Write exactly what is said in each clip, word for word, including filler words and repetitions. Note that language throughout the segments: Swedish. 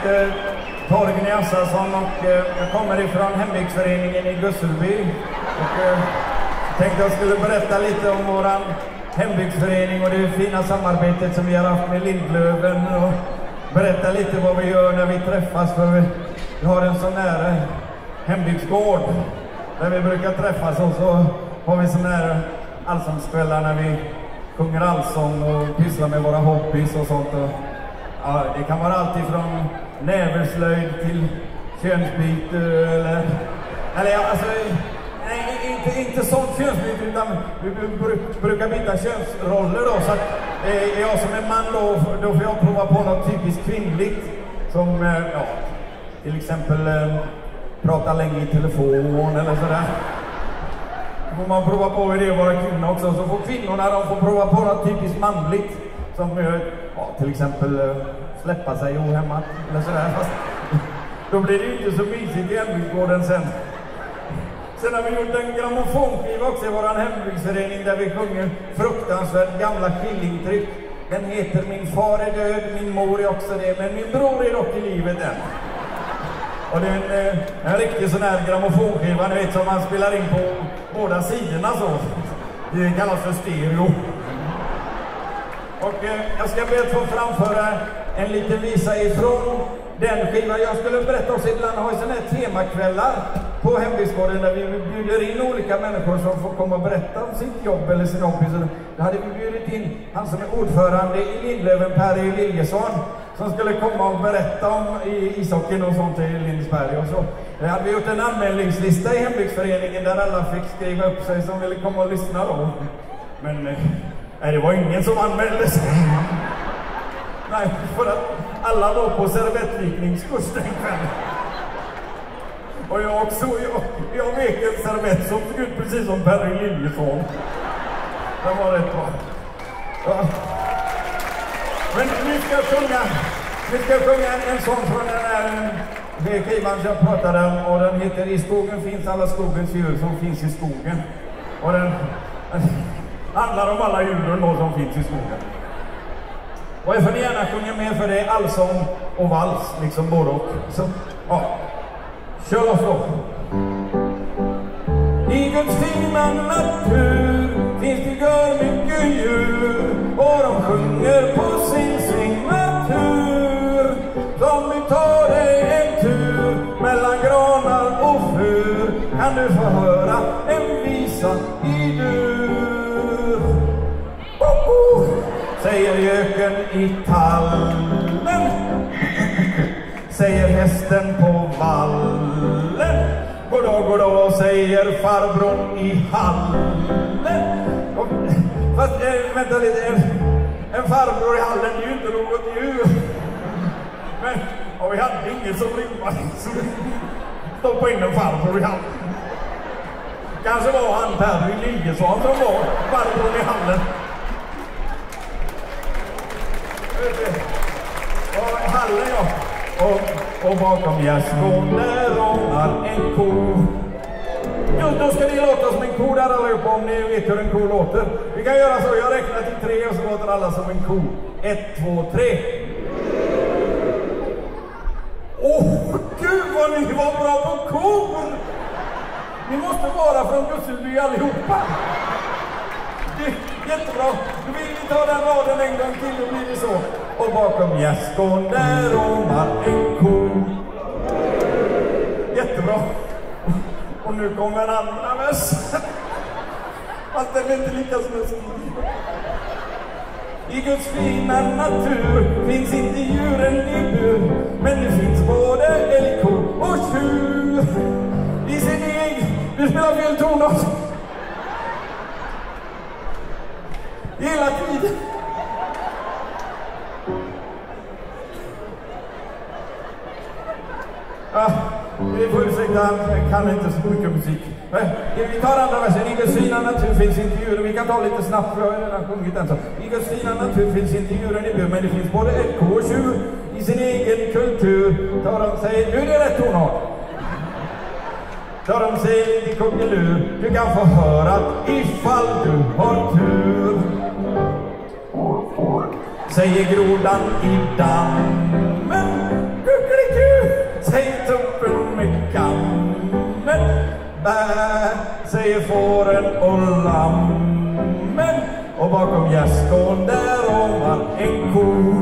heter Torgny Assarsson och eh, jag kommer ifrån hembygdsföreningen i Gusselby. Och eh, tänkte jag skulle berätta lite om våran hembygdsförening och det fina samarbetet som vi har haft med Lindlöven och berätta lite vad vi gör när vi träffas, för vi, vi har en sån nära hembygdsgård där vi brukar träffas, och så har vi sån här allsångskvällar när vi sjunger allsång och pysslar med våra hobbys och sånt. Och, ja, det kan vara allt ifrån näverslöjd till könsbyte eller, eller ja, alltså, nej, inte, inte sånt könsbyte, utan vi brukar byta könsroller då, så att är jag som är man då, då får jag prova på något typiskt kvinnligt som, ja, till exempel eh, prata länge i telefon eller sådär. Då får man prova på hur det är att vara kvinna också, så får kvinnorna, de får prova på något typiskt manligt som, eh, ja, till exempel eh, släppa sig ohämmat eller sådär, fast då blir det ju inte så mysigt i hembygdsgården sen. Sen har vi gjort en grammofonskiva också i våran hembygdsförening där vi sjunger fruktansvärt gamla skillingtryck. Den heter Min far är död, min mor är också det, men min bror är dock i livet än. Och det är en, en riktig sån här grammofonskiva, ni vet, som man spelar in på båda sidorna så. Det kallas för stereo. Och eh, jag ska be att få framföra en liten visa ifrån den skivan. Jag skulle berätta också, ibland har vi sådana här temakvällar på hembygdsgården där vi bjuder in olika människor som får komma och berätta om sitt jobb eller sin hobby. Så då hade vi bjudit in han som är ordförande i Lindlöven, Per Liljesson, som skulle komma och berätta om ishockeyn och sånt i Lindesberg och så. Vi hade gjort en anmälningslista i hembygdsföreningen där alla fick skriva upp sig som ville komma och lyssna då. Men nej, det var ingen som anmälde sig. Nej, för att alla var på servettvikningskurs den kvällen. Och jag också, jag, jag vek en servett som såg ut precis som Per Liljesson. Det var rätt bra. Ja. Men nu ska jag sjunga, nu ska jag sjunga en, en sång från den här skivan som jag pratade om, och den heter I skogen finns alla skogens djur som finns i skogen. Och den, den handlar om alla djuren då som finns i skogen. Och jag får ni gärna sjunga med, för det är allsång och vals, liksom både och. Så, ja. Kör oss då. I Guds fina natur finns det gör mycket djur, och de sjunger på sin signatur. Som vi tar dig en tur mellan granar och fur, kan du få höra en visa i dur. Oh, oh, säger göken i tallen, säger hästen på vallen. Goddag, goddag, säger farbrorn i hallen. Och, fast, äh, vänta lite, en, en farbror i hallen är ju inte något djur. Men, och vi hade ingen som rimmade, så vi stoppade in en farbror i hallen. Kanske var han Per Liljesson som var farbrorn i hallen. Och hallen, ja. Och, och bakom gärdsgården där rånar en ko. Jo, då ska ni låta som en ko där allihopa, om ni vet hur en ko låter. Vi kan göra så, jag räknar till tre och så låter alla som en ko. Ett, två, tre. Åh, oh, gud vad ni var bra på kor! Ni måste vara från Gusselby allihopa. Det, jättebra. Då vill vi ta den raden en gång till, och blir det så. Och bakom gärdsgården där rånar en ko. Jättebra. Och nu kommer en andra vers. Fast den är inte lika snuskig. I Guds fina natur finns inte djuren i bur, men det finns både älg, ko och tjur. I sin egen... Du spelar fel ton också. Hela tiden. Ja, vi får ursäkta, han kan inte så mycket musik. Vi tar andra versen. I Guds fina natur finns inte djuren. Vi kan ta lite snabbt, för jag har redan sjungit den så. I Guds fina natur finns inte djuren i bur, men det finns både älg, ko och tjur. I sin egen kultur tar de sig... Nu är det rätt tonart. Tar de sig lite kuckelur. Du kan få höra ifall du har tur. Säger grodan i dammen. Kuckeli. bä, säger fåren och lammen. Och bakom gärdsgården där har man en ko.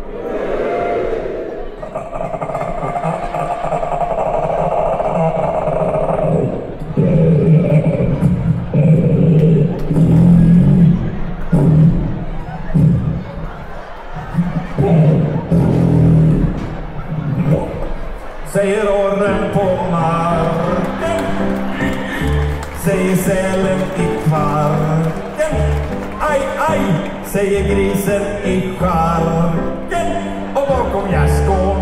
Säger orren på marken, säger sälen i kvarken, aj, aj, säger grisen i charken. Och bakom gärdsgården